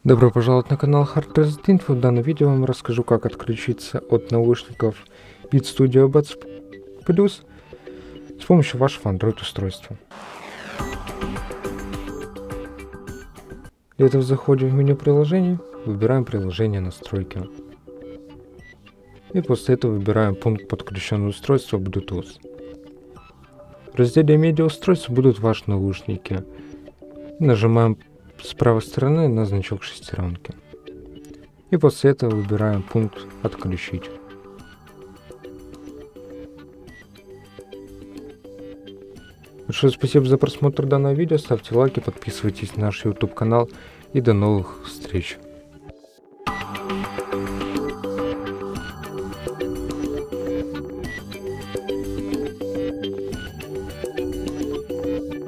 Добро пожаловать на канал Hardtest Info. В данном видео я вам расскажу, как отключиться от наушников Beat Studio Buds Plus с помощью вашего Android устройства. Для этого заходим в меню приложений, выбираем приложение настройки. И после этого выбираем пункт подключенное устройство Bluetooth. В разделе медиаустройства будут ваши наушники. Нажимаем с правой стороны на значок шестеренки. И после этого выбираем пункт «Отключить». Большое спасибо за просмотр данного видео, ставьте лайки, подписывайтесь на наш YouTube канал и до новых встреч.